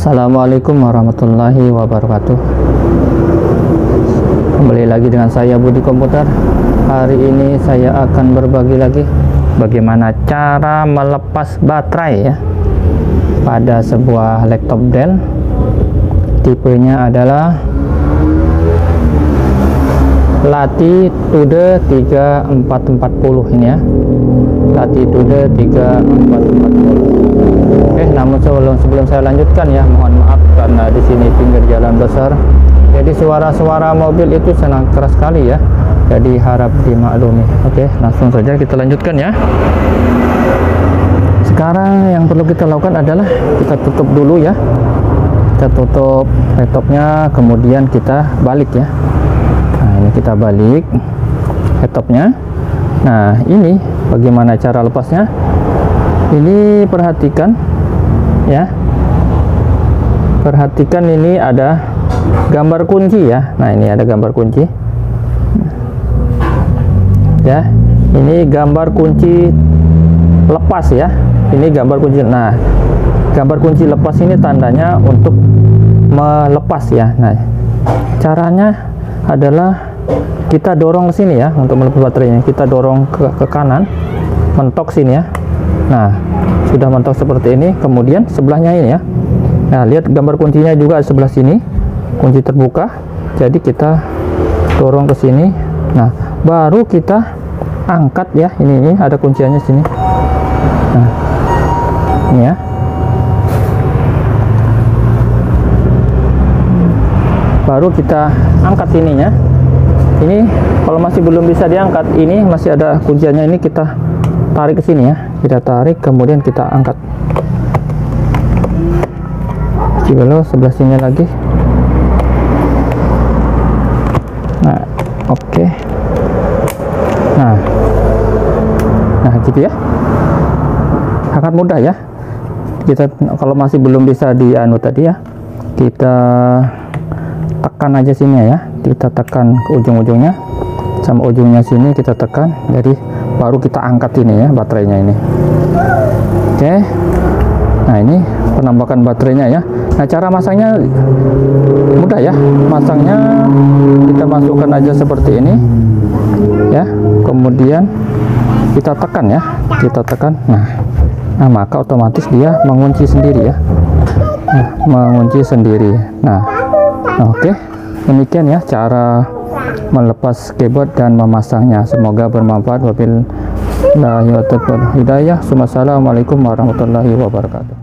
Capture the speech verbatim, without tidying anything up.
Assalamualaikum warahmatullahi wabarakatuh. Kembali lagi dengan saya Budi Komputer. Hari ini saya akan berbagi lagi bagaimana cara melepas baterai ya pada sebuah laptop Dell. Tipenya adalah Latitude tiga empat empat nol ini ya. Latitude tiga empat empat nol. Oke, namun sebelum sebelum saya lanjutkan ya, mohon maaf karena di sini pinggir jalan besar. Jadi suara-suara mobil itu sangat keras sekali ya. Jadi harap dimaklumi. Oke, langsung saja kita lanjutkan ya. Sekarang yang perlu kita lakukan adalah kita tutup dulu ya. Kita tutup laptopnya, kemudian kita balik ya. Nah, ini kita balik laptopnya. Nah, ini bagaimana cara lepasnya? Ini perhatikan ya, perhatikan ini ada gambar kunci ya. Nah, ini ada gambar kunci ya, ini gambar kunci lepas ya, ini gambar kunci. Nah, gambar kunci lepas ini tandanya untuk melepas ya. Nah, caranya adalah kita dorong ke sini ya untuk melepas baterainya. Kita dorong ke, ke kanan, mentok sini ya. Nah, sudah mentok seperti ini, kemudian sebelahnya ini ya. Nah, lihat gambar kuncinya juga sebelah sini, kunci terbuka. Jadi kita dorong ke sini. Nah, baru kita angkat ya. Ini ini ada kunciannya sini. Nah, ini ya. Baru kita angkat ininya. Ini kalau masih belum bisa diangkat, ini masih ada kunciannya, ini kita tarik ke sini ya. Kita tarik, kemudian kita angkat. Coba sebelah sini lagi. Nah, oke. Okay. Nah, nah gitu ya. Sangat mudah ya. Kita kalau masih belum bisa dianu tadi ya, kita tekan aja sini ya. Kita tekan ke ujung-ujungnya, sama ujungnya sini kita tekan. Jadi baru kita angkat ini ya, baterainya ini. Oke. Nah, ini penambahan baterainya ya. Nah, cara masangnya mudah ya. Masangnya kita masukkan aja seperti ini ya. Kemudian kita tekan ya. Kita tekan. Nah, nah maka otomatis dia mengunci sendiri ya. Nah, mengunci sendiri. Nah, oke. Okay. Demikian ya cara melepas keyboard dan memasangnya. Semoga bermanfaat. Wabillahi taufiq wal hidayah. Assalamualaikum warahmatullahi wabarakatuh.